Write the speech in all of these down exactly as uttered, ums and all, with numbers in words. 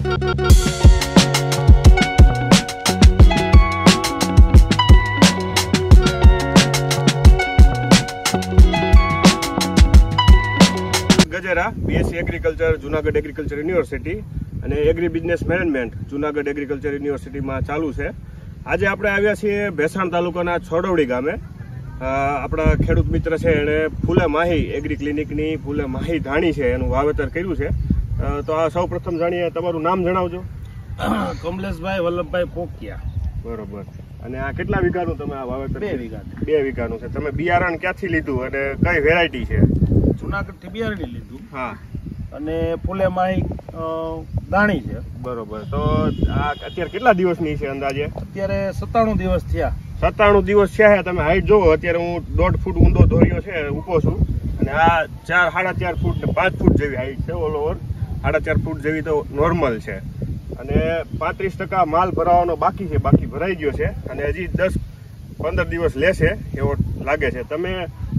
Gajera BSc agriculture Junagadh agriculture university અને agri business management Junagadh agriculture યુનિવર્સિટીમાં ચાલુ છે. આજે આપણે આવ્યા છીએ ભેસાણ તાલુકાના છોડવડી ગામે. આપણા ખેડૂત મિત્ર છે એણે ફૂલે માહી એગ્રી ક્લિનિકની ફૂલે માહી ધાણી છે એનું વાવેતર કર્યું છે. તો આ સૌ પ્રથમ જાણીએ, તમારું નામ જણાવજો. કમલેશભાઈ વલ્લભભાઈ પોકિયા. બરોબર. અને આ કેટલા વીઘાનું તમે આ વાવેતર? બે વીઘા. બે વીઘાનું છે. તમે બિયારણ ક્યાંથી લીધું અને કઈ વેરાયટી છે? જુનાગઢ થી બિયારણ લીધું. હા. અને ફૂલે માહી દાણી છે. બરોબર. તો આ અત્યારે કેટલા દિવસની છે અંદાજે? અત્યારે સત્તાણું દિવસ થયા. સત્તાણું દિવસ થયા. તમે હાઈટ જોવો, અત્યારે હું દોઢ ફૂટ ઊંડો ધોર્યો છે ઊભો છું અને આ ચાર સાડા ચાર ફૂટ ને પાંચ ફૂટ જેવી હાઈટ છે. ઓલ ઓવર સાડા ચાર ફૂટ જેવી તો નોર્મલ છે. અને પાંત્રીસ ટકા માલ ભરાવાનો બાકી છે, બાકી ભરાઈ ગયો છે અને હજી દસ પંદર દિવસ લેશે એવો લાગે છે. તમે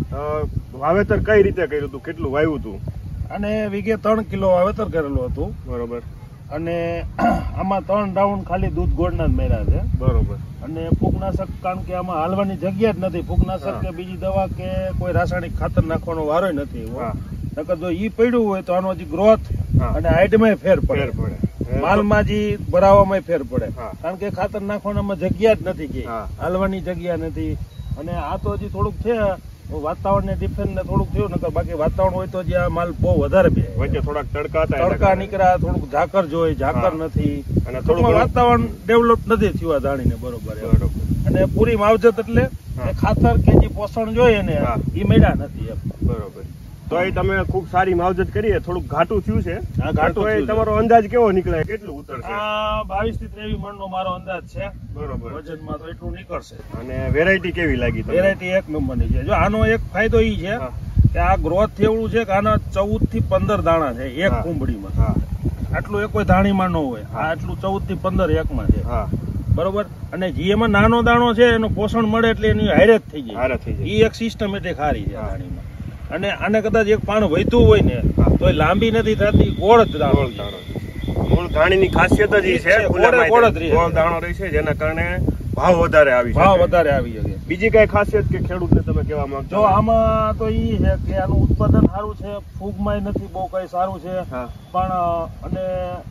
વાવેતર કઈ રીતે કર્યું હતું? કેટલું વાવ્યું હતું? અને વીઘે ત્રણ કિલો વાવેતર કરેલું હતું. બરોબર. અને આમાં ત્રણ રાઉન્ડ ખાલી દૂધ ગોળના જ મેળ્યા છે. બરોબર. અને ફૂગનાશક, કારણ કે આમાં હાલવાની જગ્યા જ નથી. ફૂગનાશક કે બીજી દવા કે કોઈ રાસાયણિક ખાતર નાખવાનો વારો નથી. નકર જો ઈ પડ્યું હોય તો આનો હજી ગ્રોથ અને હાઈટમાં ફેર પડે, માલમાં જે ભરાવામાં ફેર પડે. કારણ કે ખાતર નાખવામાં જગ્યા જ નથી, કે હાલવાની જગ્યા નથી. અને આ તો હજી થોડુંક છે વાતાવરણ ને ડિફરન્સ ને થોડુંક થયું, નકર બાકી વાતાવરણ હોય તો જે આ માલ બહુ વધારે બે વચ્ચે થોડાક તડકા તડકા નીકળ્યા, થોડુંક ઝાકર જોઈ, ઝાકર નથી અને થોડુંક વાતાવરણ ડેવલપ નથી થયું આ દાણીને. બરોબર. અને પૂરી માવજત એટલે ખાતર કે જે પોષણ જોઈએ ને એ મળ્યા નથી એમ. બરોબર. તો એ તમે ખુબ સારી માવજત કરી. થોડુંક ઘાટું થયું છે. આ ઘાટું. તમારો અંદાજ કેવો નીકળે? કેટલું ઉતરશે? આ બાવીસ થી ત્રેવીસ મણ નો મારો અંદાજ છે. બરોબર. વજનમાં તો એટલું નીકળશે. અને વેરાયટી કેવી લાગી? વેરાયટી એક નંબર ની છે. જો આનો એક ફાયદો ઈ છે કે આ ગ્રોથ થયેલું છે કે આના ચૌદ થી પંદર દાણા છે એક કુંબડીમાં. આટલું એક કોઈ ધાણીમાં ન હોય. આ આટલું ચૌદ થી પંદર એકમાં છે. બરોબર. અને જે એમાં નાનો દાણો છે એનું પોષણ મળે એટલે એની હારે જ થઈ જાય. એ એક સિસ્ટમેટિક હારી છે ધાણીમાં. અને આને કદાચ એક પાણ વહેતું હોય ને તો એ લાંબી નથી થતી, ગોળ જ દાણો. મૂળ ધાણીની ખાસિયત જ છે ગોળ દાણો રહી છે, જેના કારણે ભાવ વધારે આવી ભાવ વધારે આવી શકે. બીજી કઈ ખાસિયત કે ખેડૂતને તમે કહેવા માંગો? જો આમાં તો ઈ છે કે આનું ઉત્પાદન સારું છે, ફૂગમાં નથી બહુ કઈ સારું છે, પણ અને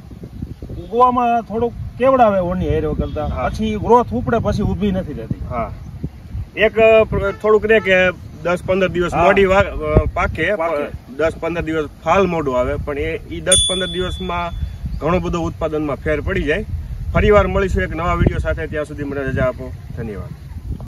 ઉગવામાં થોડુંક કેવડાવે ઓની હેરો કરતા. પછી ગ્રોથ ઉપડે પછી ઉભી નથી રહેતી. હા. એક થોડુંક રે કે દસ પંદર દિવસ મોડી પાકે, દસ પંદર દિવસ ફાલ મોડું આવે, પણ એ દસ પંદર દિવસમાં ઘણું બધું ઉત્પાદનમાં ફેર પડી જાય. ફરી વાર મળીશું એક નવા વિડીયો સાથે. ત્યાં સુધી મને રજા આપો. ધન્યવાદ.